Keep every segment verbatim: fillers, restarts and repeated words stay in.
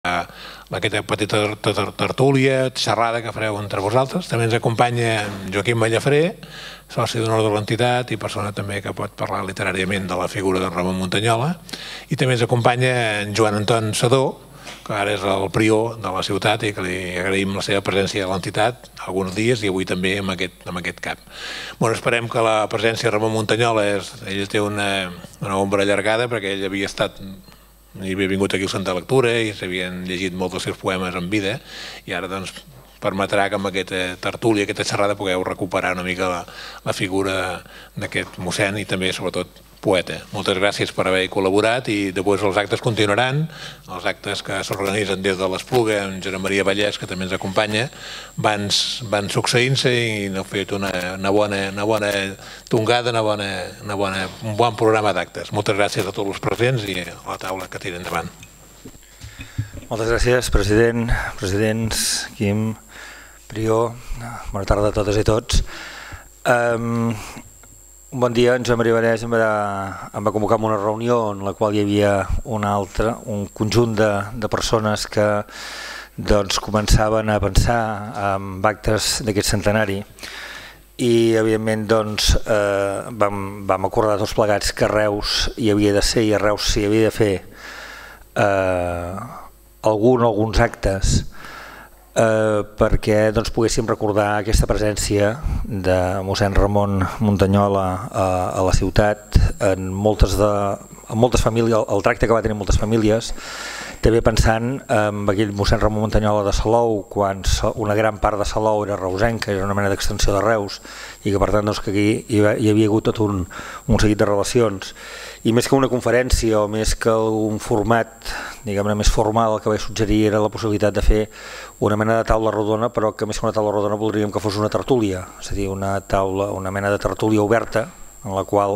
aquesta petita tertúlia, xerrada que fareu entre vosaltres. També ens acompanya Joaquim Mallafré, soci d'honor de l'entitat i persona també que pot parlar literàriament de la figura de Ramon Muntanyola. I també ens acompanya en Joan Anton Sedó, que ara és el prior de la ciutat i que li agraïm la seva presència a l'entitat alguns dies i avui també en aquest camp. Esperem que la presència de Ramon Muntanyola, ell té una ombra allargada perquè ell havia estat, hi havia vingut aquí al Centre de Lectura i s'havien llegit molts dels seus poemes en vida i ara doncs permetrà que amb aquesta tertúlia, aquesta xerrada, pugueu recuperar una mica la figura d'aquest mossèn i també, sobretot, poeta. Moltes gràcies per haver col·laborat i després els actes continuaran, els actes que s'organitzen des de l'Espluga amb Josep Maria Vallès, que també ens acompanya, van succeint-se i heu fet una bona tongada, un bon programa d'actes. Moltes gràcies a tots els presents i a la taula que tira endavant. Moltes gràcies, president, presidents, Quim, Prior, bona tarda a totes i tots. Un bon dia, en Josep Maria Vallès em va convocar a una reunió en la qual hi havia un altre, un conjunt de persones que començaven a pensar en actes d'aquest centenari i evidentment vam acordar tots plegats que a Reus hi havia de ser i a Reus s'hi havia de fer algun o alguns actes perquè poguéssim recordar aquesta presència de mossèn Ramon Muntanyola a la ciutat, en moltes famílies, el tracte que va tenir moltes famílies, també pensant en aquell mossèn Ramon Muntanyola de Salou, quan una gran part de Salou era reusenca, era una mena d'extensió de Reus, i que per tant aquí hi havia hagut tot un seguit de relacions. I més que una conferència o més que un format diguem-ne més formal, el que vaig suggerir era la possibilitat de fer una mena de taula rodona, però que més que una taula rodona voldríem que fos una tertúlia, és a dir, una taula, una mena de tertúlia oberta en la qual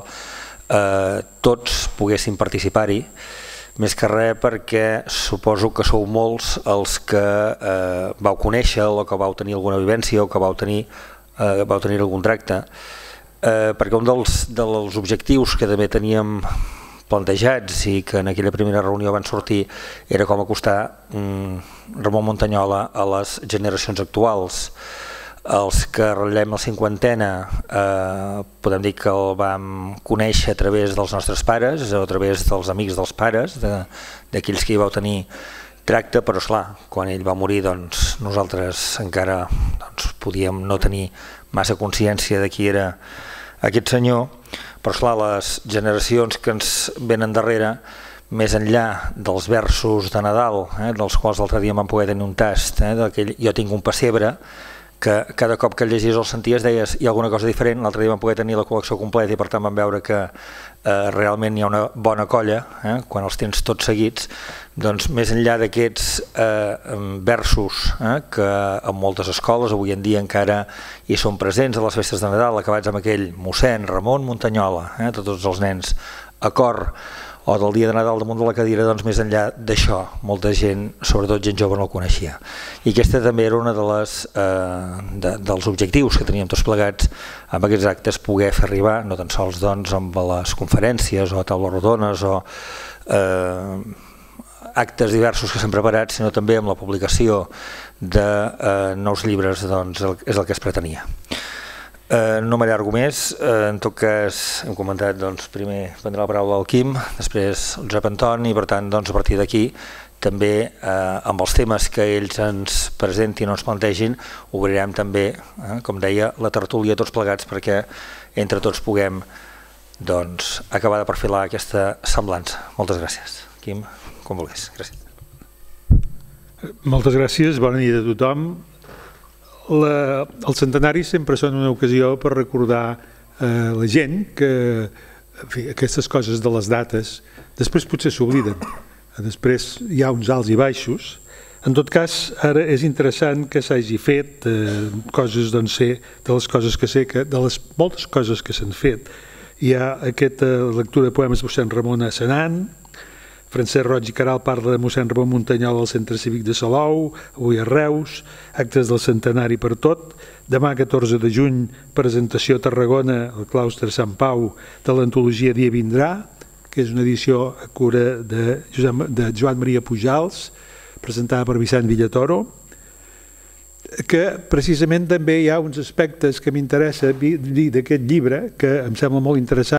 tots poguessin participar-hi, més que res perquè suposo que sou molts els que vau conèixer o que vau tenir alguna vivència o que vau tenir algun tracte, perquè un dels objectius que també teníem plantejats i que en aquella primera reunió van sortir era com acostar Ramon Muntanyola a les generacions actuals. Els que ratllem la cinquantena podem dir que el vam conèixer a través dels nostres pares o a través dels amics dels pares, d'aquells que hi vau tenir tracte, però esclar, quan ell va morir nosaltres encara podíem no tenir massa consciència de qui era aquest senyor, però esclar, les generacions que ens venen darrere, més enllà dels versos de Nadal, dels quals l'altre dia vam poder tenir un tast, jo tinc un pessebre, que cada cop que el llegies o el senties deies hi ha alguna cosa diferent, l'altre dia vam poder tenir la col·lecció completa i per tant vam veure que realment hi ha una bona colla, quan els tens tots seguits, doncs més enllà d'aquests versos que en moltes escoles avui en dia encara hi són presents a les festes de Nadal, acabats amb aquell mossèn Ramon Muntanyola, de tots els nens a cor, o del dia de Nadal damunt de la cadira, doncs més enllà d'això, molta gent, sobretot gent jove, no el coneixia. I aquesta també era un dels objectius que teníem tots plegats amb aquests actes, poder fer arribar, no tan sols amb les conferències o taules rodones o actes diversos que s'han preparat, sinó també amb la publicació de nous llibres, doncs és el que es pretenia. No m'allargo més, en tot cas hem comentat, primer prendrà la paraula el Quim, després el Josep Anton i per tant a partir d'aquí també amb els temes que ells ens presentin o ens plantegin obrirem també, com deia, la tertúlia tots plegats perquè entre tots puguem acabar de perfilar aquesta semblança. Moltes gràcies. Quim, com vulguis. Gràcies. Moltes gràcies, bona nit a tothom. Els centenaris sempre són una ocasió per recordar la gent que aquestes coses de les dates després potser s'obliden, després hi ha uns alts i baixos. En tot cas, ara és interessant que s'hagi fet coses, doncs sé, de les coses que sé, de les moltes coses que s'han fet. Hi ha aquesta lectura de poemes de mossèn Ramon a Senan, Francesc Roig i Caral parla de mossèn Ramon Muntanyola al Centre Cívic de Salou, avui a Reus, actes del centenari per tot. Demà, catorze de juny, presentació a Tarragona, al claustre Sant Pau, de l'antologia Dia vindrà, que és una edició a cura de Joan Maria Pujals. presentada per Vicent Villatoro, que precisament també hi ha uns aspectes que m'interessa dir d'aquest llibre, que em sembla molt interessant,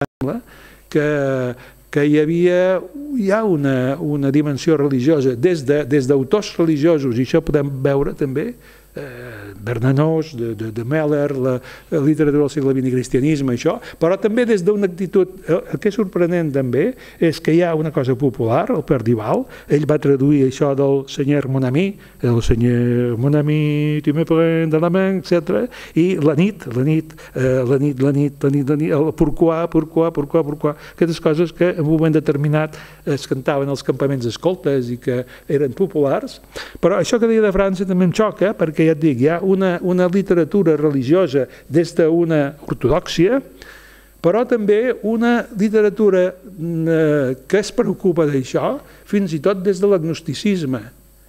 que, que hi havia hi ha una, una dimensió religiosa des de, des d'autors religiosos, i això podem veure també, eh, Bernanos, de, de, de Meller, la, la literatura del segle vint i cristianisme, això, però també des d'una actitud, el que és sorprenent també és que hi ha una cosa popular, el Perdival, ell va traduir això del senyor Mon Ami, el senyor Mon Ami, tu me prends de la mà, etcètera, i la nit, la nit, eh, la nit, la nit, la nit, la nit, el pourquoi, pourquoi, pourquoi, pourquoi, aquestes coses que en un moment determinat es cantaven als campaments escoltes i que eren populars, però això que deia de França també em xoca, perquè ja et dic, hi ha una, una literatura religiosa des d'una ortodoxia, però també una literatura eh, que es preocupa d'això, fins i tot des de l'agnosticisme.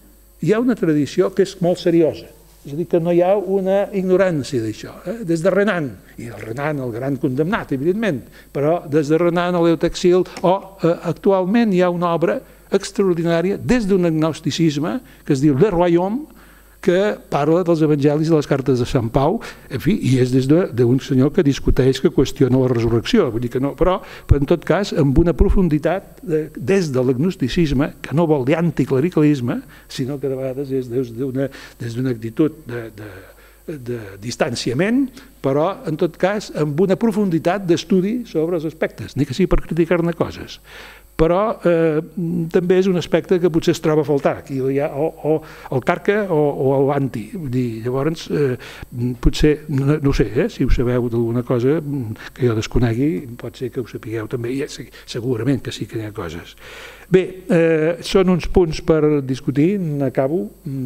Hi ha una tradició que és molt seriosa, és a dir, que no hi ha una ignorància d'això, eh? Des de Renan, i el Renan, el gran condemnat, evidentment, però des de Renan a l'Eutexil, o eh, actualment hi ha una obra extraordinària des d'un agnosticisme que es diu Le Royaume, que parla dels evangelis i les cartes de Sant Pau, en fi, i és des d'un senyor que discuteix, que qüestiona la resurrecció, vull dir que no, però, però en tot cas, amb una profunditat de, des de l'agnosticisme, que no vol dir anticlericalisme, sinó que de vegades és des d'una des d'una actitud de, de, de distanciament, però en tot cas amb una profunditat d'estudi sobre els aspectes, ni que sigui per criticar-ne coses. Però eh, també és un aspecte que potser es troba a faltar, aquí hi ha o, o el carca o, o l'anti. Llavors, eh, potser, no, no sé, eh, si ho sabeu d'alguna cosa que jo desconegui, pot ser que ho sapigueu també, i segurament que sí que hi ha coses. Bé, eh, són uns punts per discutir, n'acabo,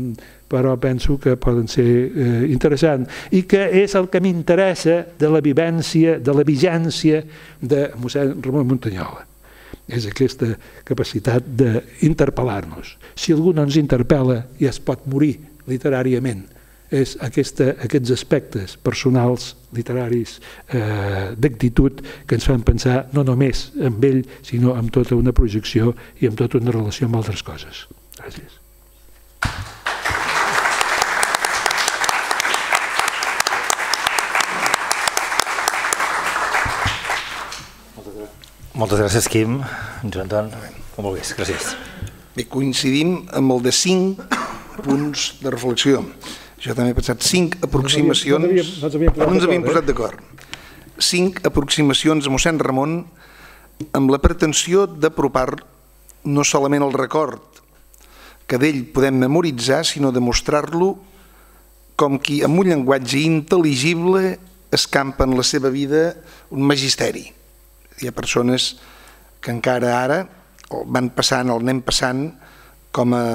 però penso que poden ser eh, interessants, i que és el que m'interessa de la vivència, de la vigència de mossèn Ramon Muntanyola. És aquesta capacitat d'interpel·lar-nos. Si algú no ens interpel·la i es pot morir literàriament, és aquesta, aquests aspectes personals, literaris, eh, d'actitud que ens fan pensar no només en ell, sinó en tota una projecció i en tota una relació amb altres coses. Gràcies. Moltes gràcies, Quim. Joan Anton, com vulguis. Gràcies. Bé, coincidim amb el de cinc punts de reflexió. Jo també he pensat cinc aproximacions... No ens havíem posat d'acord. Cinc aproximacions a mossèn Ramon amb la pretensió d'apropar no solament el record que d'ell podem memoritzar, sinó de mostrar-lo com qui amb un llenguatge intel·ligible escampa en la seva vida un magisteri. Hi ha persones que encara ara el van passant, el anem passant com a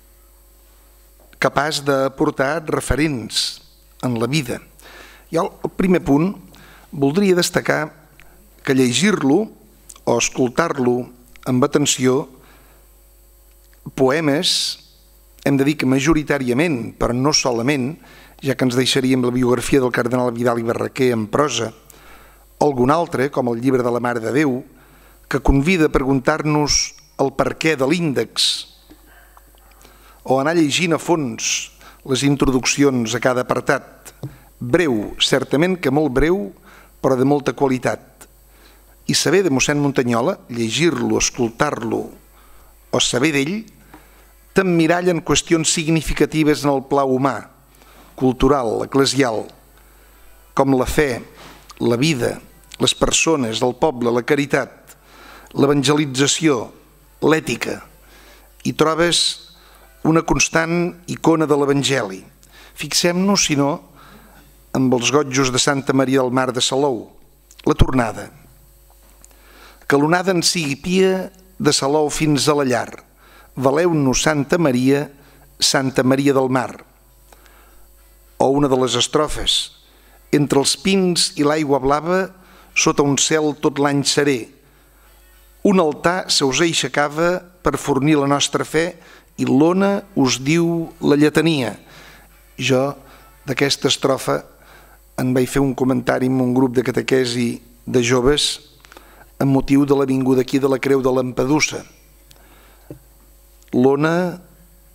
capaç d'aportar referents en la vida. I el primer punt voldria destacar que llegir-lo o escoltar-lo amb atenció, poemes, hem de dir que majoritàriament, però no solament, ja que ens deixaríem la biografia del cardenal Vidal i Barraquer en prosa, algun altre, com el llibre de la Mare de Déu, que convida a preguntar-nos el perquè de l'índex, o anar llegint a fons les introduccions a cada apartat, breu, certament que molt breu, però de molta qualitat. I saber de mossèn Muntanyola, llegir-lo, escoltar-lo, o saber d'ell, t'emmirallen qüestions significatives en el pla humà, cultural, eclesial, com la fe, la vida, les persones, el poble, la caritat, l'evangelització, l'ètica, i trobes una constant icona de l'Evangeli. Fixem-nos, si no, amb els gotjos de Santa Maria del Mar de Salou, la tornada. Que l'onada en sigui pia de Salou fins a la llar. Valeu-nos Santa Maria, Santa Maria del Mar. O una de les estrofes, entre els pins i l'aigua blava, sota un cel tot l'any serè. Un altar se us aixecava per fornir la nostra fe i l'ona us diu la lletania. Jo, d'aquesta estrofa, en vaig fer un comentari amb un grup de catequesi de joves amb motiu de la vinguda aquí de la Creu de Lampedusa. L'ona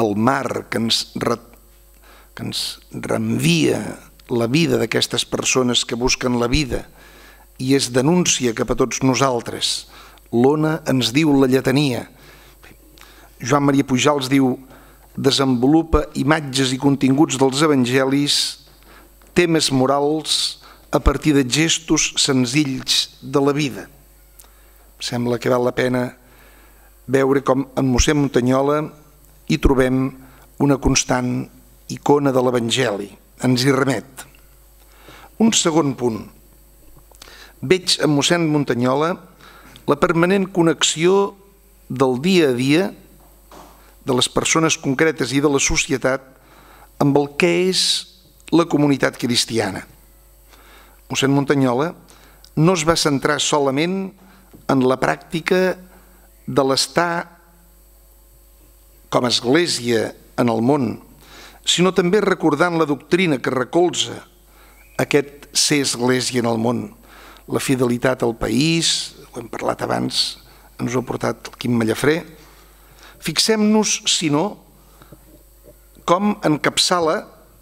el mar que ens, re, que ens reenvia la vida d'aquestes persones que busquen la vida i és denúncia cap a tots nosaltres. L'Ona ens diu la lletania. Joan Maria Pujals diu: desenvolupa imatges i continguts dels evangelis, temes morals a partir de gestos senzills de la vida. Sembla que val la pena veure com en mossèn Muntanyola hi trobem una constant icona de l'Evangeli. Ens hi remet. Un segon punt. Veig en mossèn Muntanyola la permanent connexió del dia a dia de les persones concretes i de la societat amb el que és la comunitat cristiana. Mossèn Muntanyola no es va centrar solament en la pràctica de l'estar com a església en el món, sinó també recordant la doctrina que recolza aquest ser església en el món, la fidelitat al país, ho hem parlat abans, ens ho ha portat el Quim Mallafré. Fixem-nos, si no, com encapçala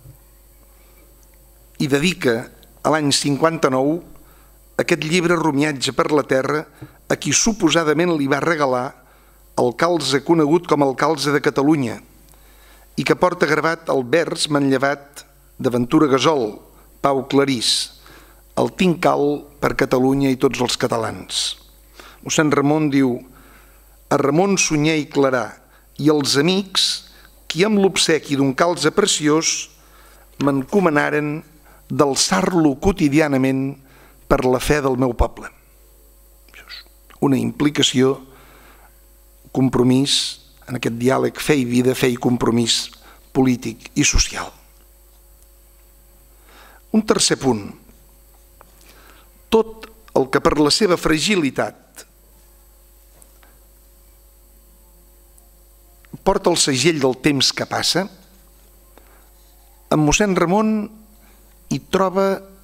i dedica a l'any cinquanta-nou aquest llibre Rumiatge per la terra a qui suposadament li va regalar el calze conegut com el calze de Catalunya i que porta gravat el vers manllevat de Ventura Gasol, Pau Clarís: el tinc cal per Catalunya i tots els catalans. Mossèn Ramon diu: a Ramon Sunyer i Clarà i els amics qui amb l'obsequi d'un calze preciós m'encomanaren d'alçar-lo quotidianament per la fe del meu poble. Una implicació, compromís en aquest diàleg fe i vida, fe i compromís polític i social. Un tercer punt. Tot el que per la seva fragilitat porta el segell del temps que passa, en mossèn Ramon hi troba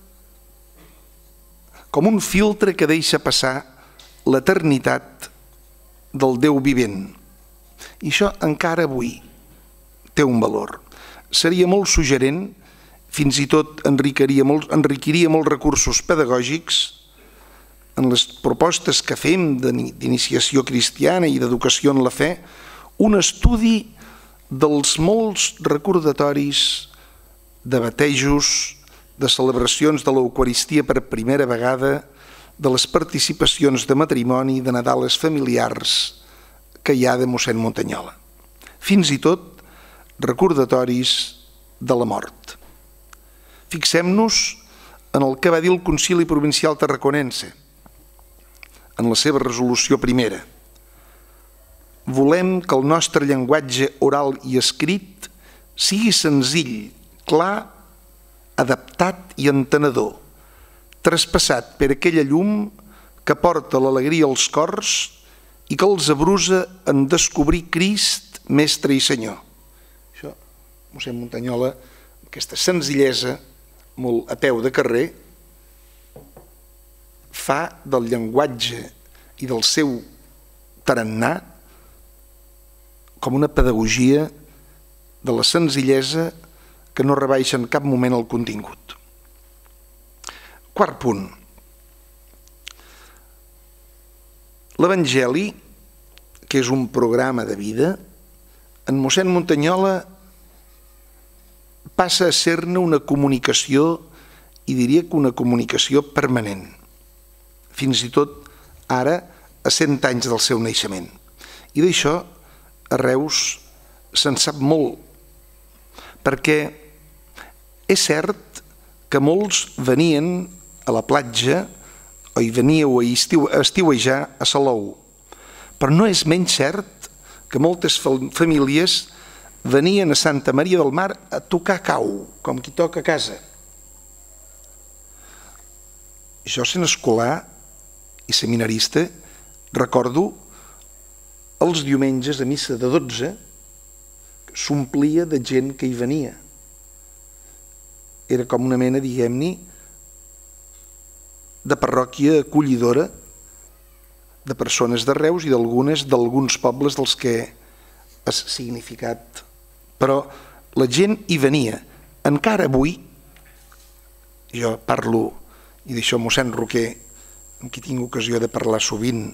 com un filtre que deixa passar l'eternitat del Déu vivent. I això encara avui té un valor. Seria molt suggerent, fins i tot enriquiria molts, enriquiria molts recursos pedagògics en les propostes que fem d'iniciació cristiana i d'educació en la fe, un estudi dels molts recordatoris de batejos, de celebracions de l'Eucaristia per primera vegada, de les participacions de matrimoni, de Nadales familiars que hi ha de mossèn Muntanyola. Fins i tot recordatoris de la mort. Fixem-nos en el que va dir el Concili Provincial Tarraconense, en la seva resolució primera. Volem que el nostre llenguatge oral i escrit sigui senzill, clar, adaptat i entenedor, traspassat per aquella llum que porta l'alegria als cors i que els abrusa en descobrir Crist, Mestre i Senyor. Això, mossèn Muntanyola, aquesta senzillesa, molt a peu de carrer, fa del llenguatge i del seu tarannà com una pedagogia de la senzillesa que no rebaixa en cap moment el contingut. Quart punt. L'Evangeli, que és un programa de vida, en mossèn Muntanyola passa a ser-ne una comunicació, i diria que una comunicació permanent, fins i tot ara a cent anys del seu naixement. I d'això a Reus se'n sap molt, perquè és cert que molts venien a la platja o hi veníeu a estiuejar a Salou, però no és menys cert que moltes famílies venien a Santa Maria del Mar a tocar cau, com qui toca a casa. Jo, sent escolar i seminarista, recordo els diumenges a missa de dotze s'omplia de gent que hi venia. Era com una mena, diguem-ne, de parròquia acollidora de persones de Reus i d'algunes d'alguns pobles dels que has significat però la gent hi venia. Encara avui, jo parlo, i d'això mossèn Roquer, amb qui tinc ocasió de parlar sovint,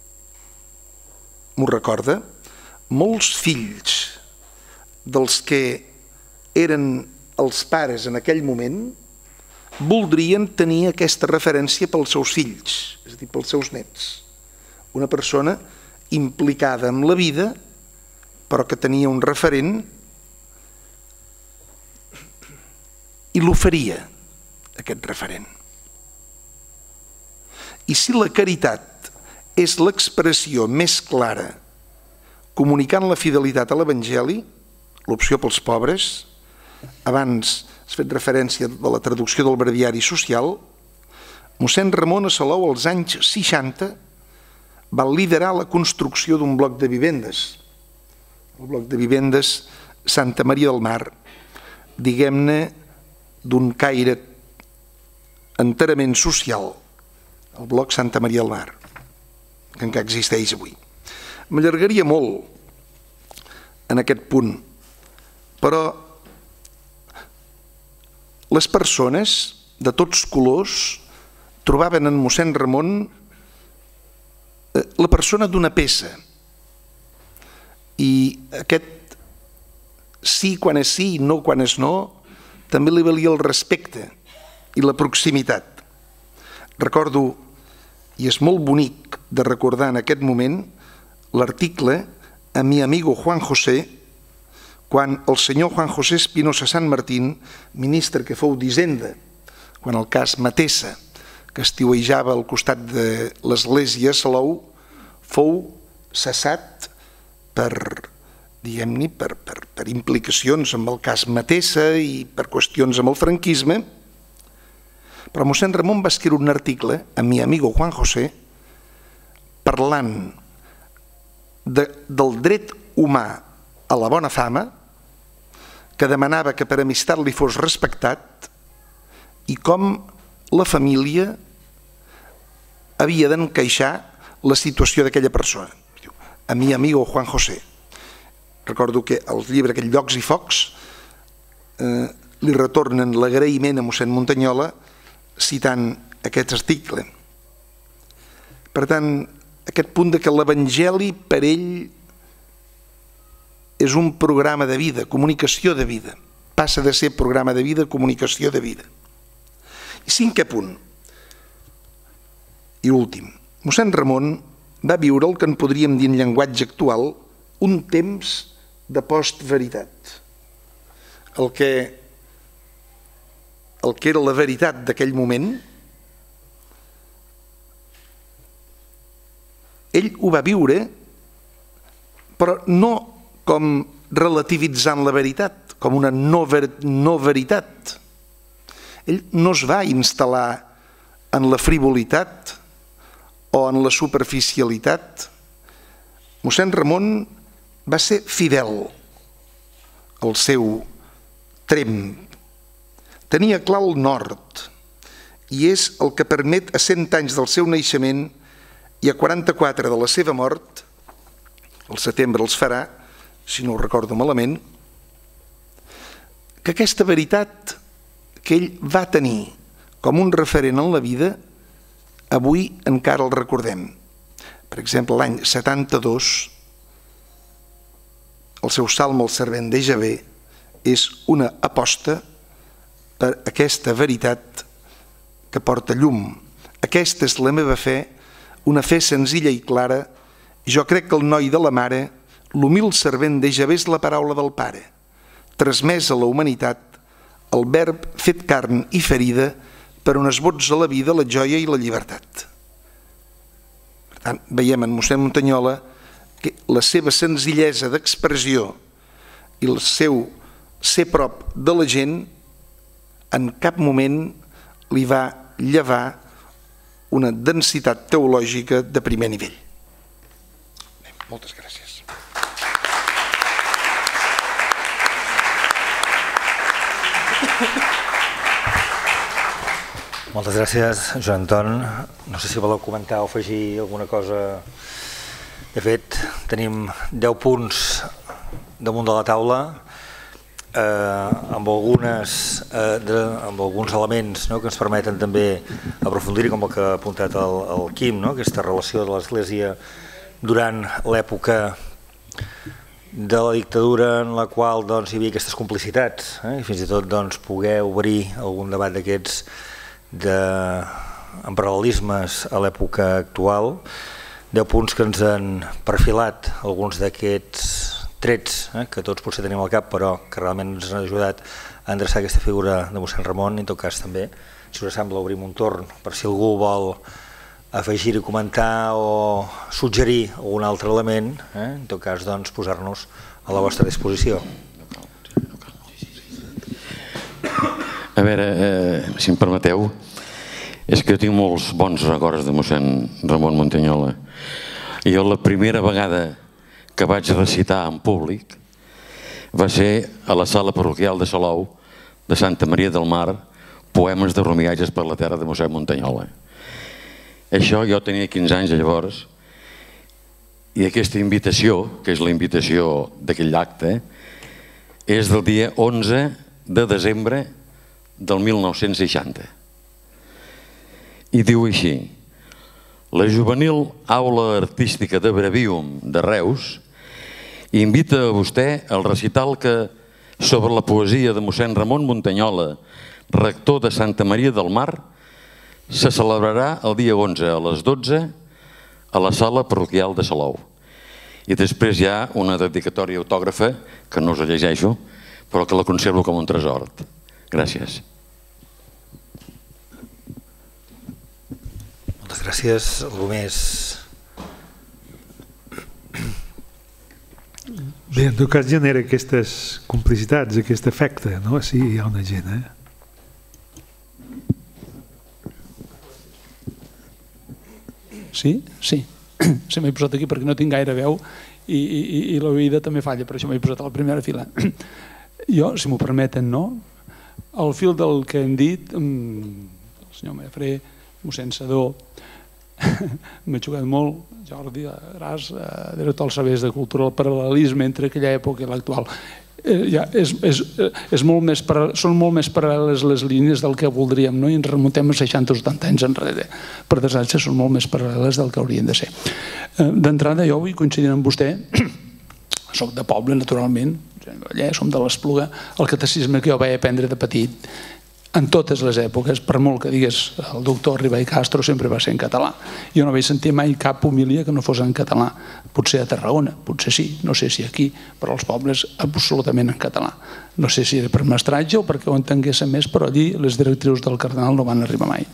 m'ho recorda, molts fills dels que eren els pares en aquell moment voldrien tenir aquesta referència pels seus fills, és a dir, pels seus nets. Una persona implicada en la vida, però que tenia un referent i l'oferia, aquest referent. I si la caritat és l'expressió més clara comunicant la fidelitat a l'Evangeli, l'opció pels pobres, abans has fet referència de la traducció del breviari social, mossèn Ramon a Salou als anys seixanta va liderar la construcció d'un bloc de vivendes, el bloc de vivendes Santa Maria del Mar, diguem-ne d'un caire enterament social, el bloc Santa Maria del Mar, que encara existeix avui. M'allargaria molt en aquest punt, però les persones de tots colors trobaven en mossèn Ramon la persona d'una peça, i aquest sí quan és sí i no quan és no també li valia el respecte i la proximitat. Recordo, i és molt bonic de recordar en aquest moment, l'article a mi amigo Juan José, quan el senyor Juan José Espinosa Sant Martín, ministre que fou d'Hisenda, quan el cas Matessa, que estiuejava al costat de l'església a Salou, fou cessat per, diguem-ne, per, per, per implicacions amb el cas Matessa i per qüestions amb el franquisme, però mossèn Ramon va escriure un article a mi amigo Juan José parlant de, del dret humà a la bona fama, que demanava que per amistat li fos respectat i com la família havia d'encaixar la situació d'aquella persona. A mi amigo Juan José. Recordo que el llibre aquell Llocs i Focs eh, li retornen l'agraïment a mossèn Muntanyola citant aquest article. Per tant, aquest punt de que l'Evangeli per ell és un programa de vida, comunicació de vida. Passa de ser programa de vida a comunicació de vida. I cinquè punt, i últim, mossèn Ramon va viure el que en podríem dir en llenguatge actual un temps de postveritat. El que, el que era la veritat d'aquell moment, ell ho va viure, però no com relativitzant la veritat, com una no, ver, no veritat. Ell no es va instal·lar en la frivolitat o en la superficialitat. Mossèn Ramon va ser fidel al seu tremp. Tenia clar el nord i és el que permet a cent anys del seu naixement i a quaranta-quatre de la seva mort, el setembre els farà, si no ho recordo malament, que aquesta veritat que ell va tenir com un referent en la vida, avui encara el recordem. Per exemple, l'any setanta-dos, el seu salm al servent de Javé és una aposta per aquesta veritat que porta llum. Aquesta és la meva fe, una fe senzilla i clara. Jo crec que el noi de la mare, l'humil servent de Javé, és la paraula del Pare, transmès a la humanitat, el verb fet carn i ferida per on esbotza la vida, la joia i la llibertat. Per tant, veiem en mossèn Muntanyola que la seva senzillesa d'expressió i el seu ser prop de la gent en cap moment li va llevar una densitat teològica de primer nivell. Bé, moltes gràcies. Moltes gràcies, Joan Anton. No sé si voleu comentar o afegir alguna cosa. De fet, tenim deu punts damunt de la taula. amb alguns elements que ens permeten també aprofundir-hi, com el que ha apuntat el Quim, aquesta relació de l'Església durant l'època de la dictadura en la qual hi havia aquestes complicitats i fins i tot poder obrir algun debat d'aquests amb paral·lelismes a l'època actual. Deu punts que ens han perfilat alguns d'aquests trets que tots potser tenim al cap, però que realment ens han ajudat a endreçar aquesta figura de mossèn Ramon. En tot cas també, si us sembla, obrim un torn per si algú vol afegir-hi, comentar o suggerir algun altre element, en tot cas posar-nos a la vostra disposició. A veure, si em permeteu, és que jo tinc molts bons records de mossèn Ramon Muntanyola. Jo la primera vegada que vaig recitar en públic va ser a la sala parroquial de Salou de Santa Maria del Mar, poemes de romiatges per la terra de mossèn Muntanyola. Això jo tenia quinze anys llavors, i aquesta invitació, que és la invitació d'aquell acte, és del dia onze de desembre del mil nou-cents seixanta. I diu així: la juvenil aula artística de Brevium de Reus invita a vostè al recital que sobre la poesia de mossèn Ramon Muntanyola, rector de Santa Maria del Mar, se celebrarà el dia onze a les dotze a la sala parroquial de Salou. I després hi ha una dedicatòria autògrafa que no us la llegeixo, però que la conservo com un tresor. Gràcies. Moltes gràcies. Algú més? Bé, en tot cas genera aquestes complicitats, aquest efecte, no? Sí, hi ha una gent, eh? Sí? Sí. Se m'he posat aquí perquè no tinc gaire veu i, i, i l'oïda també falla, per això m'he posat a la primera fila. Jo, si m'ho permeten, no? Al fil del que hem dit, el senyor Mallafré, mossèn Sedó, m'ha jugat molt, Jordi Gras, director als serveis de cultura, el paral·lelisme entre aquella època i l'actual. Són molt més paral·leles les línies del que voldríem, i ens remuntem a seixanta o setanta anys enrere. Per desgràcia, són molt més paral·leles del que haurien de ser. D'entrada, jo vull coincidir amb vostè, soc de poble, naturalment, som de l'Espluga, el catecisme que jo vaig aprendre de petit, en totes les èpoques, per molt que digués el doctor Ribà i Castro, sempre va ser en català. Jo no vaig sentir mai cap homilia que no fos en català. Potser a Tarragona, potser sí, no sé si aquí, però als pobles absolutament en català. No sé si era per mestratge o perquè ho entenguéssim més, però allí les directrius del cardenal no van arribar mai.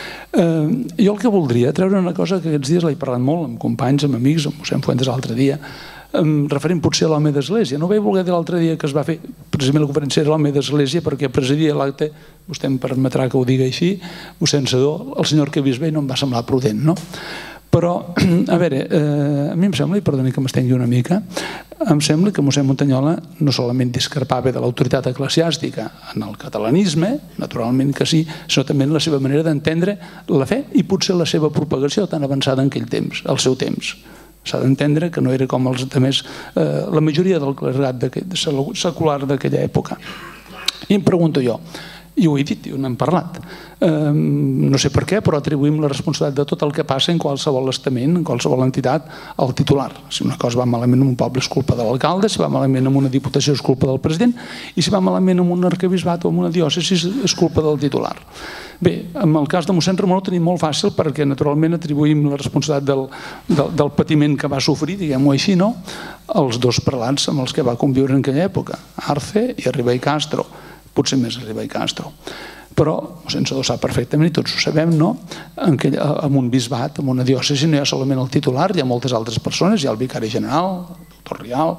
Jo el que voldria treure una cosa que aquests dies l'he parlat molt amb companys, amb amics, amb mossèn Fuentes l'altre dia, referent potser a l'home d'Església. No vaig voler dir l'altre dia que es va fer precisament la conferència de l'home d'Església perquè presidia l'acte, vostè em permetrà que ho digui així, mossèn Sedó, el senyor Arquebisbe, no em va semblar prudent, no? Però, a veure, a mi em sembla, i perdoni que m'estengui una mica, em sembla que mossèn Muntanyola no solament discrepava de l'autoritat eclesiàstica en el catalanisme, naturalment que sí, sinó també en la seva manera d'entendre la fe i potser la seva propagació tan avançada en aquell temps, al seu temps. S'ha d'entendre que no era com els altres, la majoria del clergat secular d'aquella època. I em pregunto jo, i ho he dit, i n'hem parlat, no sé per què, però atribuïm la responsabilitat de tot el que passa en qualsevol estament, en qualsevol entitat, al titular. Si una cosa va malament en un poble és culpa de l'alcalde, si va malament en una diputació és culpa del president, i si va malament en un arquebisbat o en una diòcesi és culpa del titular. Bé, en el cas de mossèn Ramon ho tenim molt fàcil perquè naturalment atribuïm la responsabilitat del patiment que va sofrir, diguem-ho així, no?, als dos prelats amb els que va conviure en aquella època, Arce i Ribà i Castro, potser més Ribà i Castro. Però, mossèn Sedó sap perfectament, i tots ho sabem, no?, en un bisbat, en una diòcesi, no hi ha solament el titular, hi ha moltes altres persones, hi ha el vicari general, el doctor Rial,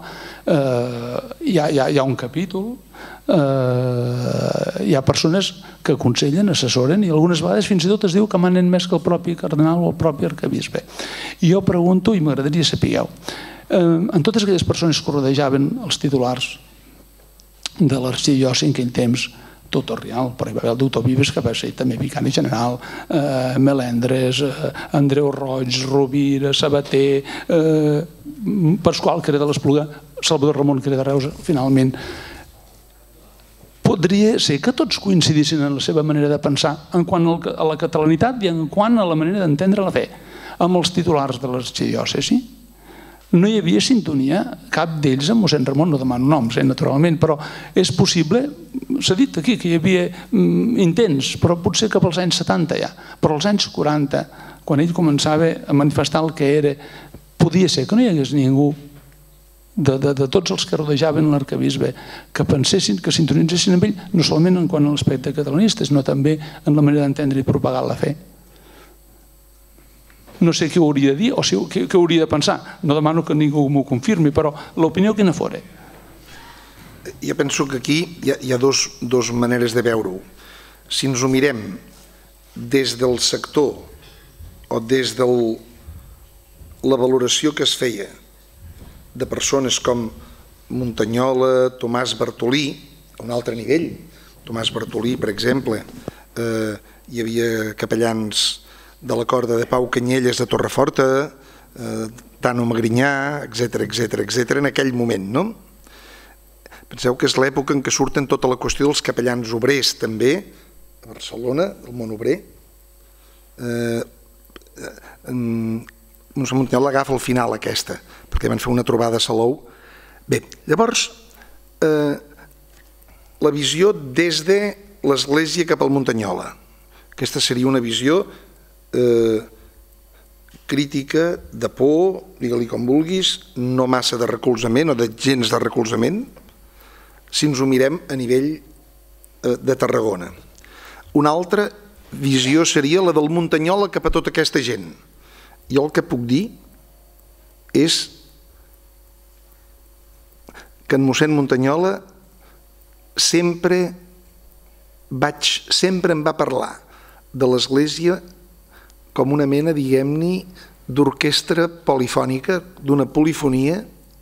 hi ha un capítol, hi ha persones que aconsellen, assessoren, i algunes vegades fins i tot es diu que manen més que el propi cardenal o el propi arquebisbe. I jo pregunto, i m'agradaria saber, en totes aquelles persones que rodejaven els titulars de l'arxidiòcesi en aquell temps, doctor Rial, però hi va haver el doctor Vives, que va ser també vicari general, Melendres, Andreu Roig, Rovira, Sabater, Pasqual, que era de l'Espluga, Salvador Ramon, que era de Reus, finalment. podria ser que tots coincidissin en la seva manera de pensar en quant a la catalanitat i en quant a la manera d'entendre la fe, amb els titulars de l'arxidiòcesi. No hi havia sintonia, cap d'ells amb mossèn Ramon, no demano noms, eh, naturalment, però és possible, s'ha dit aquí que hi havia intents, però potser cap als anys setanta ja, però als anys quaranta, quan ell començava a manifestar el que era, podia ser que no hi hagués ningú de, de, de tots els que rodejaven l'arcabisbe que pensessin, que sintonitzessin amb ell, no solament en quant a l'aspecte catalanista, sinó també en la manera d'entendre i propagar la fe. No sé què hauria de dir o què hauria de pensar. No demano que ningú m'ho confirmi, però l'opinió quina fora? Jo penso que aquí hi ha dues maneres de veure-ho. Si ens ho mirem des del sector o des de la valoració que es feia de persones com Muntanyola, Tomàs Bartolí, a un altre nivell, Tomàs Bartolí, per exemple, hi havia capellans de la corda de Pau Canyelles de Torreforta, Tano Magrinyà, etcètera, etcètera, etcètera, en aquell moment, no? Penseu que és l'època en què surten tota la qüestió dels capellans obrers, també, a Barcelona, el món obrer. Mossèn Muntanyola l'agafa al final, aquesta, perquè van fer una trobada a Salou. Bé, llavors, la visió des de l'Església cap al Muntanyola. Aquesta seria una visió crítica, de por, digue-li com vulguis, no massa de recolzament o de gens de recolzament, si ens ho mirem a nivell de Tarragona. Una altra visió seria la del Muntanyola cap a tota aquesta gent. Jo el que puc dir és que en mossèn Muntanyola sempre vaig, sempre em va parlar de l'Església com una mena, diguem-ne, d'orquestra polifònica, d'una polifonia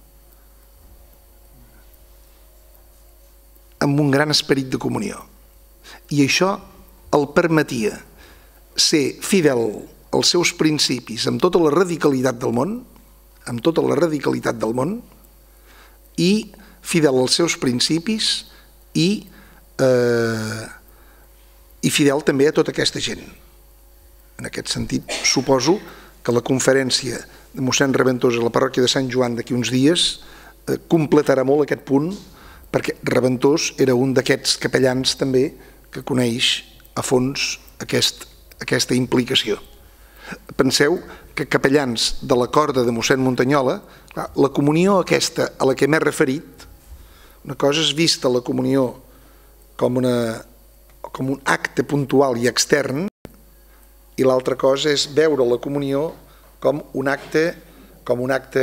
amb un gran esperit de comunió. I això el permetia ser fidel als seus principis amb tota la radicalitat del món, amb tota la radicalitat del món, i fidel als seus principis i, eh, i fidel també a tota aquesta gent. En aquest sentit, suposo que la conferència de mossèn Raventós a la parròquia de Sant Joan d'aquí uns dies eh, completarà molt aquest punt, perquè Raventós era un d'aquests capellans també que coneix a fons aquest, aquesta implicació. Penseu que capellans de la corda de mossèn Muntanyola, clar, la comunió aquesta a la que m'he referit, una cosa és vista la comunió com, una, com un acte puntual i extern, i l'altra cosa és veure la comunió com un acte, com un acte,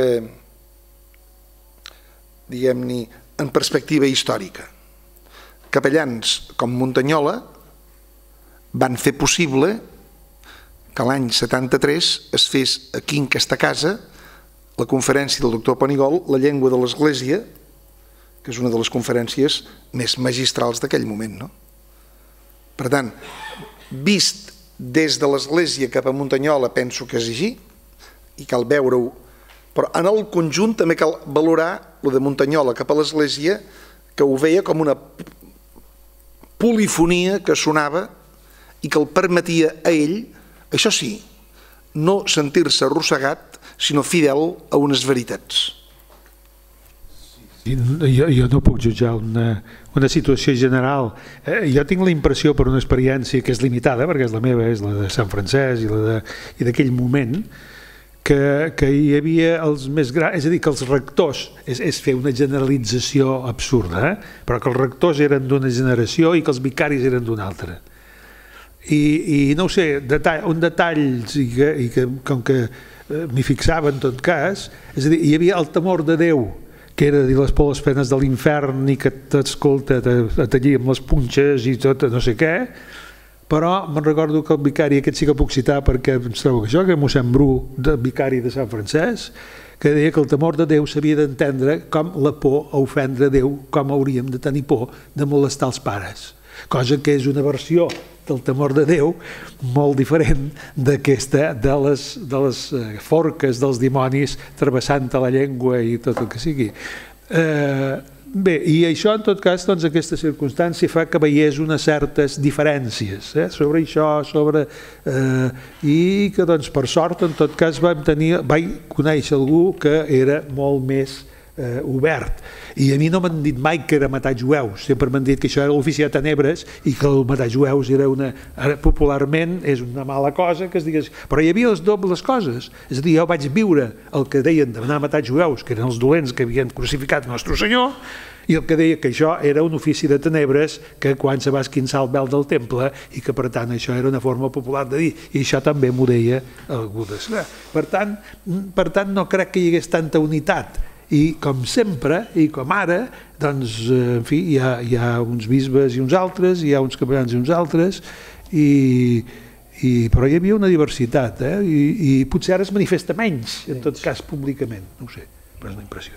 diguem-ne, en perspectiva històrica. Capellans com Muntanyola van fer possible que l'any setanta-tres es fes aquí en aquesta casa la conferència del doctor Panigol, La llengua de l'Església, que és una de les conferències més magistrals d'aquell moment, no? Per tant, vist des de l'Església cap a Muntanyola penso que és així i cal veure-ho, però en el conjunt també cal valorar el de Muntanyola cap a l'Església, que ho veia com una polifonia que sonava i que el permetia a ell, això sí, no sentir-se arrossegat, sinó fidel a unes veritats. Jo, jo no puc jutjar una, una situació general. Eh, jo tinc la impressió, per una experiència que és limitada, perquè és la meva, és la de Sant Francesc i la d'aquell moment, que, que hi havia els més grans, és a dir, que els rectors, és, és fer una generalització absurda, eh? Però que els rectors eren d'una generació i que els vicaris eren d'una altra. I, i no ho sé, detall, un detall i que, i que com que eh, m'hi fixava en tot cas, és a dir, hi havia el temor de Déu, que era dir les por les penes de l'infern i que t'escolta a tallir amb les punxes i tot, no sé què, però me'n recordo que el vicari, aquest sí que puc citar perquè em trobo que això, que mossèn Bru, de vicari de Sant Francesc, que deia que el temor de Déu s'havia d'entendre com la por a ofendre Déu, com hauríem de tenir por de molestar els pares, cosa que és una versió del temor de Déu molt diferent d'aquesta, de les, de les forques dels dimonis travessant la llengua i tot el que sigui. Eh, Bé, i això, en tot cas, doncs, aquesta circumstància fa que veiés unes certes diferències eh, sobre això, sobre... Eh, i que, doncs, per sort, en tot cas, vam tenir, vaig conèixer algú que era molt més eh, obert. I a mi no m'han dit mai que era matar jueus, sempre m'han dit que això era l'ofici de tenebres i que el matar jueus era una... Ara, popularment és una mala cosa que es digués... Però hi havia les dobles coses. És a dir, jo vaig viure el que deien d'anar a matar jueus, que eren els dolents que havien crucificat el nostre Senyor, i el que deia que això era un ofici de tenebres que quan se va esquinçar el vel del temple i que per tant això era una forma popular de dir, i això també m'ho deia algú de... Per tant, per tant no crec que hi hagués tanta unitat, i com sempre, i com ara, doncs, en fi, hi ha, hi ha uns bisbes i uns altres, hi ha uns capellans i uns altres, i, i, però hi havia una diversitat, eh? I, i potser ara es manifesta menys, en tot cas públicament, no ho sé, però és la impressió.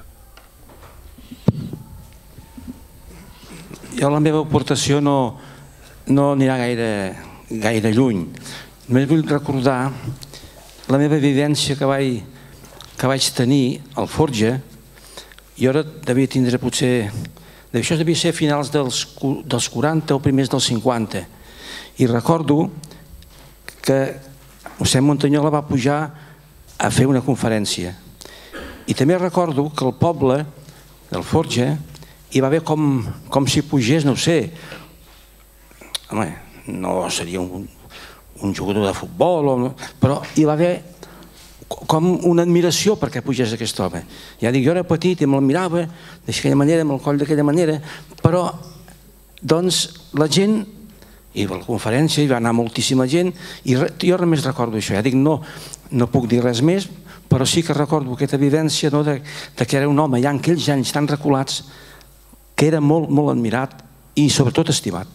Jo la meva aportació no, no anirà gaire, gaire lluny. Només vull recordar la meva vivència que vaig, que vaig tenir al Forja. Jo ara devia tindre potser... Això devia ser a finals dels, dels quaranta o primers dels cinquanta. I recordo que mossèn Muntanyola va pujar a fer una conferència. I també recordo que el poble del Forja hi va haver com, com si pugés, no ho sé, home, no seria un, un jugador de futbol, o, però hi va haver com una admiració perquè pugés aquest home. Ja dic, jo era petit i me'l mirava d'aquella manera, amb el coll d'aquella manera, però doncs la gent, i a la conferència hi va anar moltíssima gent, i jo només recordo això, ja dic, no, no puc dir res més, però sí que recordo aquesta vivència de que era un home ja en aquells anys tan reculats que era molt, molt admirat i sobretot estimat.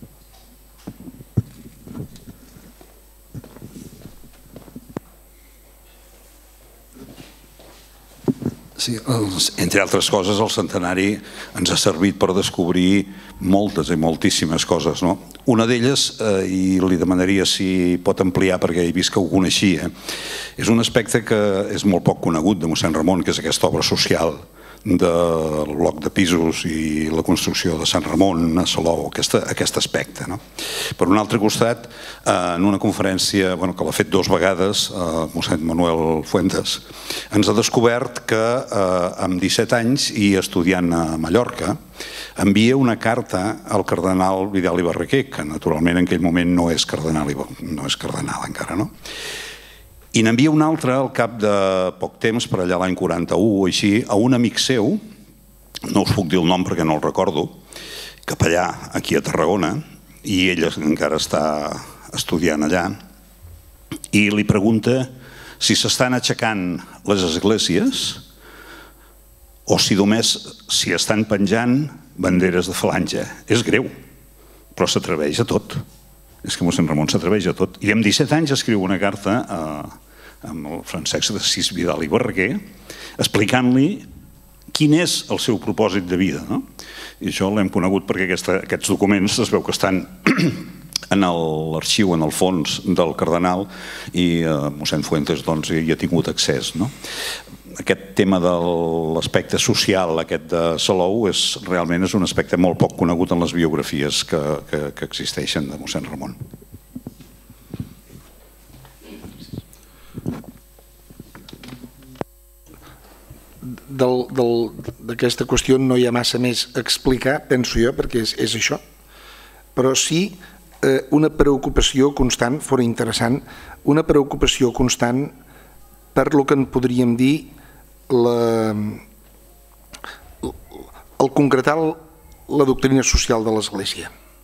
Sí, entre altres coses, el centenari ens ha servit per descobrir moltes i moltíssimes coses. No? Una d'elles, eh, i li demanaria si pot ampliar perquè he vist que ho coneixia, és un aspecte que és molt poc conegut de mossèn Ramon, que és aquesta obra social del bloc de pisos i la construcció de Sant Ramon a Salou, aquest aspecte. Per un altre costat, en una conferència que l'ha fet dues vegades, mossèn Manuel Fuentes, ens ha descobert que amb disset anys i estudiant a Mallorca envia una carta al cardenal Vidal i Barraquer, que naturalment en aquell moment no és cardenal encara, no? I n'envia un altre al cap de poc temps, per allà l'any quaranta-u o així, a un amic seu, no us puc dir el nom perquè no el recordo, capellà aquí a Tarragona, i ell encara està estudiant allà, i li pregunta si s'estan aixecant les esglésies o si només s'hi estan penjant banderes de falange. És greu, però s'atreveix a tot. És que mossèn Ramon s'atreveix a tot. I amb disset anys escriu una carta amb el Francesc d'Assís Vidal i Barraquer explicant-li quin és el seu propòsit de vida. I això l'hem conegut perquè aquests documents es veu que estan en l'arxiu, en el fons del cardenal, i mossèn Fuentes hi ha tingut accés. Aquest tema de l'aspecte social aquest de Salou realment és un aspecte molt poc conegut en les biografies que existeixen de mossèn Ramon. D'aquesta qüestió no hi ha massa més a explicar, penso jo, perquè és això, però sí una preocupació constant, fora interessant, una preocupació constant per el que en podríem dir el concretar la doctrina social de l'Església.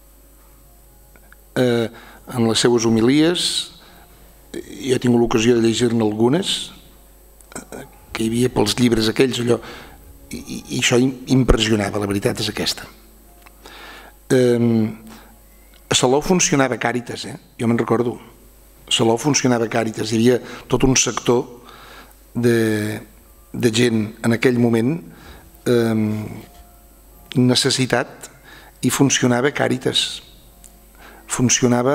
En les seues homilies, jo he tingut l'ocasió de llegir-ne algunes, que hi havia pels llibres aquells, allò, i això impressionava, la veritat és aquesta. A Salou funcionava Càritas, jo me'n recordo. A Salou funcionava Càritas, hi havia tot un sector de de gent en aquell moment necessitat i funcionava Càritas. Funcionava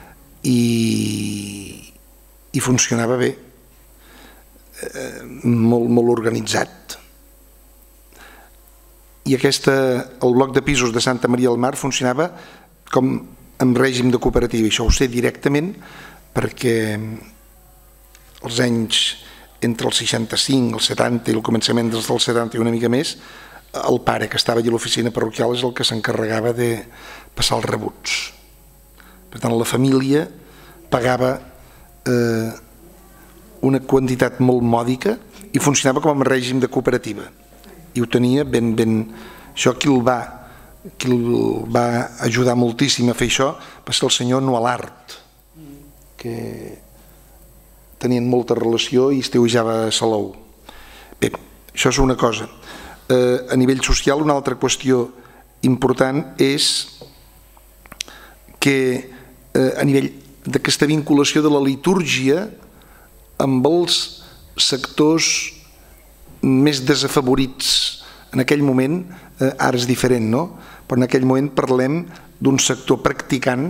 i funcionava bé, molt organitzat. i aquesta, el bloc de pisos de Santa Maria del Mar funcionava com en règim de cooperativa. Això ho sé directament perquè els anys entre el seixanta-cinc, el setanta i el començament dels del setanta i una mica més, el pare que estava allà a l'oficina parroquial és el que s'encarregava de passar els rebuts. Per tant, la família pagava eh, una quantitat molt mòdica i funcionava com a règim de cooperativa. I ho tenia ben, ben... Això qui el va, qui el va ajudar moltíssim a fer això va ser el senyor Nualart, que tenien molta relació i estiuejava a Salou. Bé, això és una cosa. Eh, a nivell social, una altra qüestió important és que eh, a nivell d'aquesta vinculació de la litúrgia amb els sectors més desafavorits. En aquell moment, eh, ara és diferent, no? Però en aquell moment parlem d'un sector practicant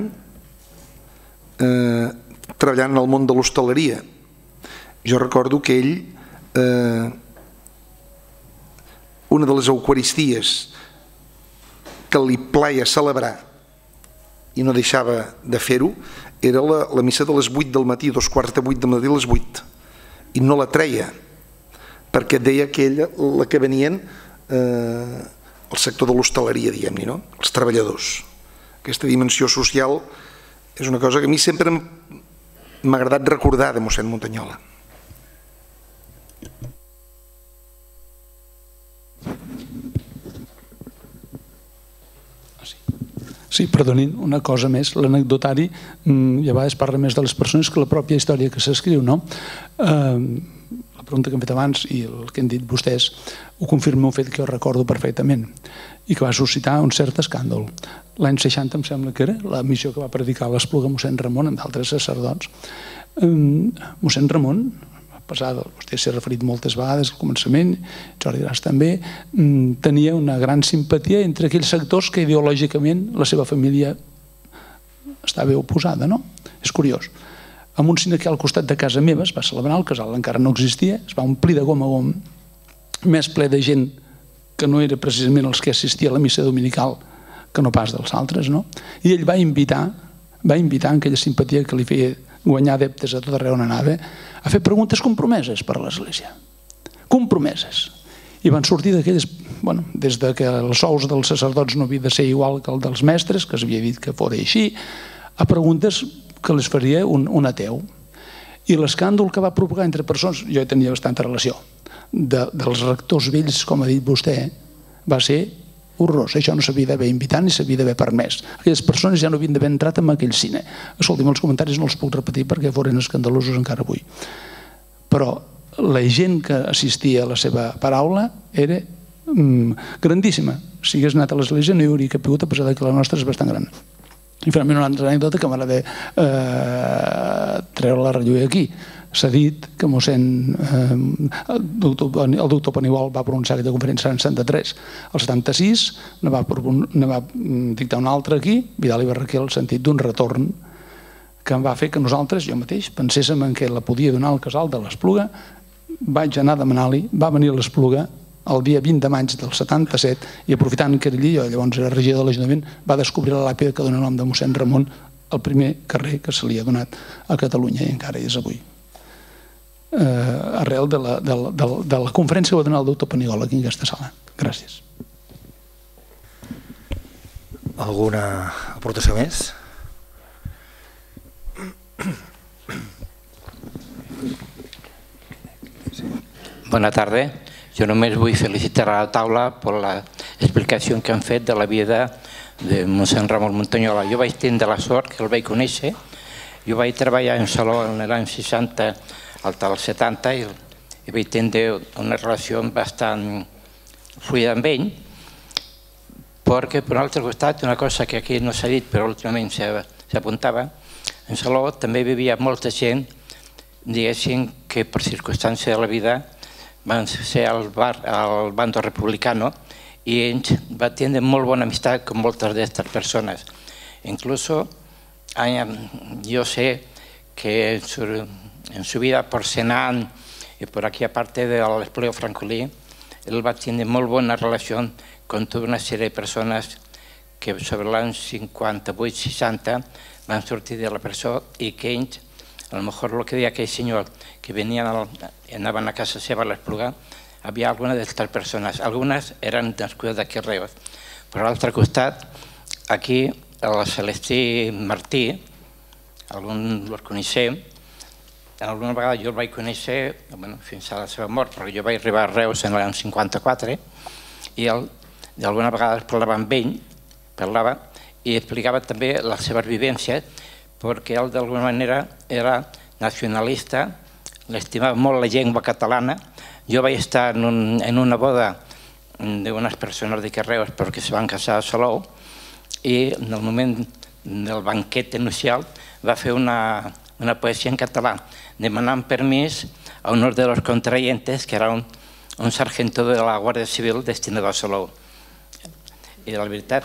eh, treballant en el món de l'hostaleria. Jo recordo que ell, eh, una de les eucaristies que li plaia celebrar i no deixava de fer-ho, era la, la missa de les vuit del matí, dos quarts de vuit del matí a les vuit, i no la treia, perquè deia que ella, la que venien eh, el sector de l'hostaleria, diguem-ne, no? Els treballadors. Aquesta dimensió social és una cosa que a mi sempre m'ha agradat recordar de mossèn Muntanyola. Sí, perdonin, una cosa més, l'anecdotari ja a vegades parla més de les persones que la pròpia història que s'escriu, no? La pregunta que hem fet abans i el que han dit vostès ho confirma un fet que jo recordo perfectament i que va suscitar un cert escàndol. L'any seixanta em sembla que era la missió que va predicar a l'Espluga mossèn Ramon amb d'altres sacerdots. Mossèn Ramon, pesada, vostè s'ha referit moltes vegades al començament, Jordi Gras també, tenia una gran simpatia entre aquells sectors que ideològicament la seva família estava oposada, no? És curiós. En un cine que al costat de casa meva es va celebrar, el casal encara no existia, es va omplir de gom a gom, més ple de gent que no era precisament els que assistia a la missa dominical que no pas dels altres, no? I ell va invitar, va invitar en aquella simpatia que li feia guanyar adeptes a tot arreu on anava, a fer preguntes compromeses per a l'Església. Compromeses. I van sortir d'aquelles, bueno, des que els sous dels sacerdots no havia de ser igual que el dels mestres, que s'havia dit que fos així, a preguntes que les faria un, un ateu. I l'escàndol que va provocar entre persones, jo tenia bastanta relació, de, dels rectors vells, com ha dit vostè, va ser horrorós. Això no s'havia d'haver invitat ni s'havia d'haver permès. Aquelles persones ja no havien d'haver entrat en aquell cine. Escolti'm, els comentaris no els puc repetir perquè foren escandalosos encara avui. Però la gent que assistia a la seva paraula era mm, grandíssima. Si hagués anat a l'església no hi hauria capigut, a pesar que la nostra és bastant gran. I finalment una altra anècdota que m'agrada eh, treure la relluïa aquí. S'ha dit que mossèn, eh, el doctor Paniwol va pronunciar aquesta conferència en setanta-tres. El setanta-sis ne va, ne va dictar una altra aquí, Vidal i Barraquer, el sentit d'un retorn que em va fer que nosaltres, jo mateix, penséssim en què la podia donar al casal de l'Espluga. Vaig anar a demanar-li, va venir a l'Espluga el dia vint de maig del setanta-set i aprofitant que era allí, jo llavors era regidor de l'Ajuntament, va descobrir la làpida que dona nom de mossèn Ramon, el primer carrer que se li ha donat a Catalunya i encara és avui. Arrel de la, de, la, de, la, de la conferència que va donar el doctor Paniwol aquí en aquesta sala. Gràcies. Alguna aportació més? Bona tarda. Jo només vull felicitar a la taula per l'explicació que han fet de la vida de mossèn Ramon Muntanyola. Jo vaig tenir la sort que el vaig conèixer. Jo vaig treballar en Saló en l'any seixanta al setanta i vaig tenir una relació bastant fluida amb ell, perquè per un altre costat, una cosa que aquí no s'ha dit però últimament s'apuntava, en Saló també vivia molta gent, diguéssim que per circumstància de la vida van ser al, bar, al bando republicano i ells van tenir molt bona amistat amb moltes d'aquestes persones. Incluso yo sé que en su, en su vida por Senán y por aquí aparte del Espleo Francolí, él va a tener muy buena relación con tota una sèrie de persones que sobre l'any cinquanta-vuit seixanta van sortir de la presó i que ells, a lo mejor el que deia aquell senyor, que venien, anaven a casa seva a l'Espluga, havia alguna d'aquestes persones. Algunes eren nascudes d'aquí a Reus. Per l'altre costat, aquí, el Celestí Martí, alguns el coneixem, alguna vegada jo el vaig conèixer fins a la seva mort, perquè jo vaig arribar a Reus en l'any cinquanta-quatre i alguna vegada parlava amb ell, parlava i explicava també les seves vivències, perquè ell d'alguna manera era nacionalista, l'estimava molt la llengua catalana. Jo vaig estar en una boda d'unes persones de Reus perquè se van casar a Salou i en el moment del banquet inicial va fer una poesia en català demanant permís a uno de los contrayentes que era un sargento de la Guàrdia Civil destinado a Salou. I la veritat,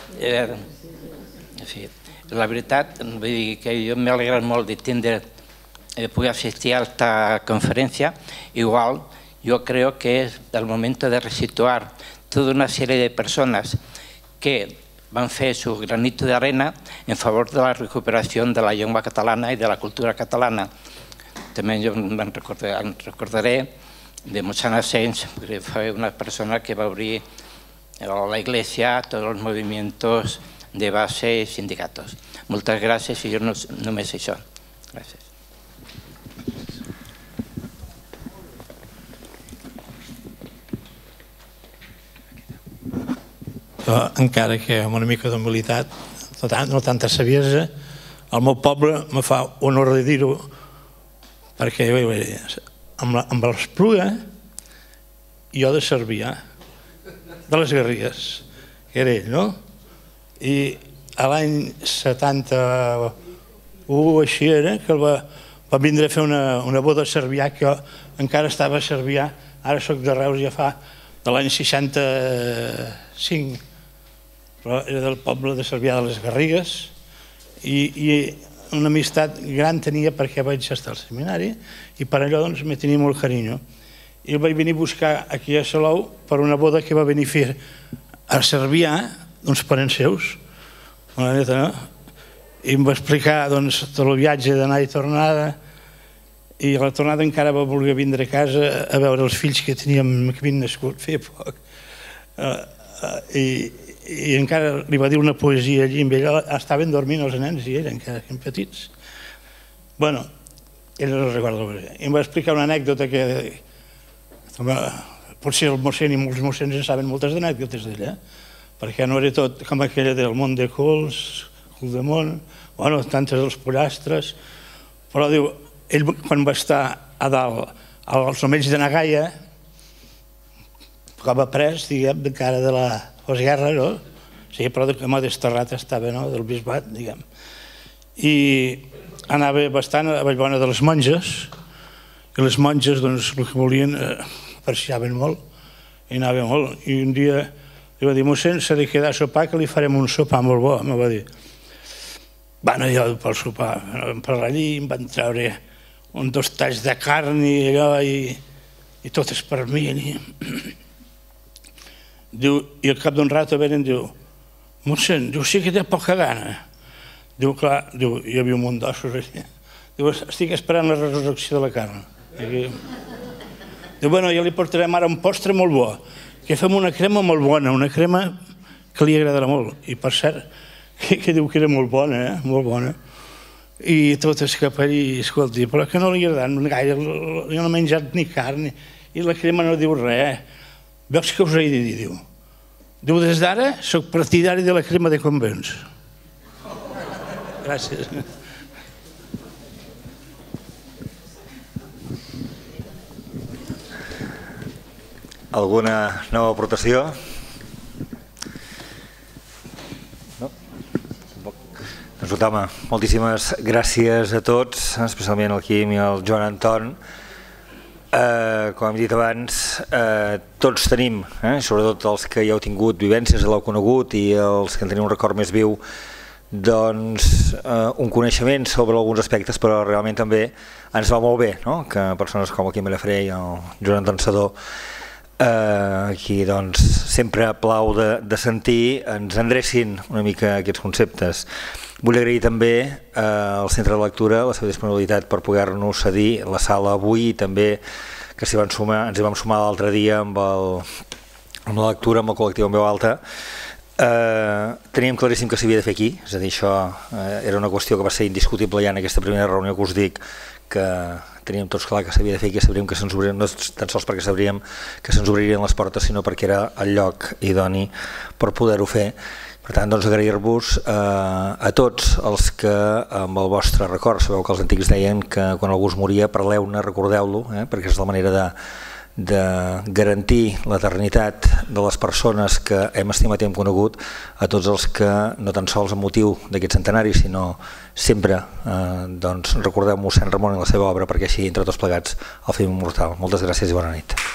la veritat, vull dir que jo m'he alegrat molt de tindre, poder assistir a esta conferència. Igual, yo creo que es el momento de resituar toda una serie de personas que van a hacer su granito de arena en favor de la recuperación de la lengua catalana y de la cultura catalana. También yo me recordaré de Mossèn Asens, que fue una persona que va a abrir la iglesia, todos los movimientos de base y sindicatos. Muchas gracias y yo no, no me sé eso. Gracias. Però encara que amb una mica d'humilitat, no tanta saviesa, el meu poble me fa honor de dir-ho, perquè amb l'Espluga jo de Cervià, de les Garrigues, que era ell, no? I a l'any setanta-u així era, que va vindre a fer una boda a Cervià, que jo encara estava a Cervià, ara soc de Reus ja fa de l'any seixanta-cinc, però era del poble de Cervià de les Garrigues i una amistat gran tenia perquè vaig estar al seminari i per allò doncs me tenia molt carinyo. I el vaig venir a buscar aquí a Salou per una boda que va venir a fer a Cervià d'uns parents seus, una neta, no? I em va explicar tot el viatge d'anar i tornada i a la tornada encara va voler vindre a casa a veure els fills que teníem, que havien nascut, feia poc. I encara li va dir una poesia allí, amb ell estaven dormint els nens i eren encara petits. Bueno, ell no recorda. I em va explicar una anècdota que potser el mossèn i molts mossèns en saben moltes anècdotes d'ella, perquè no era tot com aquella del món de Cols, Culdemont, bueno, tantes dels pollastres, però diu, ell quan va estar a dalt als omells de Nagaia, com a pres, diguem, encara de la postguerra, no? Sí, però com a desterrat estava, no?, del bisbat, diguem. I anava bastant a Vallbona de les monges, i les monges, doncs, el que volien, apreciaven molt, i anava molt. I un dia li va dir, mossèn, s'ha de quedar a sopar, que li farem un sopar molt bo, em va dir. Bueno, jo pel sopar, vam parlar allí, em van treure un dos talls de carn i allò, i totes per mi, i al cap d'un rato venen i diu, mossèn, diu, sí que té poca gana. Diu, clar, hi havia un munt d'ossos allà. Diu, estic esperant la resurrecció de la carn. Diu, bueno, ja li portarem ara un postre molt bo, que fem una crema molt bona, una crema que li agradarà molt. I per cert, que diu que era molt bona, eh? Molt bona. I tot escapar i, escolti, però que no li agraden gaire, jo no he menjat ni carn, i la crema no diu res. Veus què us he de dir, diu. Diu, des d'ara soc partidari de la crema de convents. Gràcies. Alguna nova aportació? No? Doncs, home, moltíssimes gràcies a tots, especialment al Quim i al Joan Anton. Com hem dit abans, tots tenim, sobretot els que ja heu tingut vivències, l'heu conegut i els que en teniu un record més viu, doncs un coneixement sobre alguns aspectes, però realment també ens va molt bé que persones com el Quim Llafré i el Joan Anton Sedó Aquí doncs sempre plau de sentir, ens endrecin una mica aquests conceptes. Vull agrair també al Centre de Lectura la seva disponibilitat per poder-nos cedir la sala avui i també que s'hi van sumar, ens hi vam sumar l'altre dia amb la lectura, amb el col·lectiu en veu alta. Teníem claríssim que s'havia de fer aquí, és a dir, això era una qüestió que va ser indiscutible ja en aquesta primera reunió que us dic, que teníem tots clar que s'havia de fer i que sabríem que se'ns obririen, no tan sols perquè sabríem que se'ns obririen les portes, sinó perquè era el lloc idoni per poder-ho fer. Per tant, doncs, agrair-vos a tots els que amb el vostre record, sabeu que els antics deien que quan algú es moria parleu-ne, recordeu-lo, perquè és la manera de de garantir l'eternitat de les persones que hem estimat i hem conegut, a tots els que no tan sols amb motiu d'aquest centenari sinó sempre recordeu mossèn Ramon i la seva obra perquè així entre tots plegats el fem immortal. Moltes gràcies i bona nit.